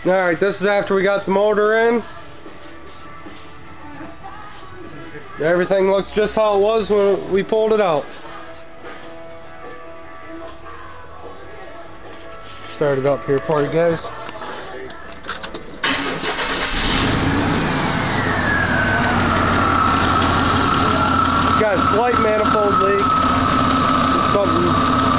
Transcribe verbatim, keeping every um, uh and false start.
Alright, this is after we got the motor in. Everything looks just how it was when we pulled it out. Start it up here for you guys. Got a slight manifold leak. Something